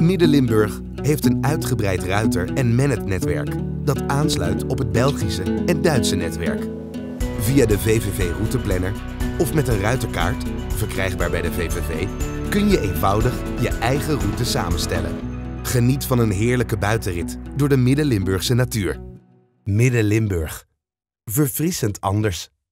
Midden-Limburg heeft een uitgebreid ruiter- en manetnetwerk dat aansluit op het Belgische en Duitse netwerk. Via de VVV-routeplanner of met een ruiterkaart, verkrijgbaar bij de VVV, kun je eenvoudig je eigen route samenstellen. Geniet van een heerlijke buitenrit door de Midden-Limburgse natuur. Midden-Limburg. Verfrissend anders.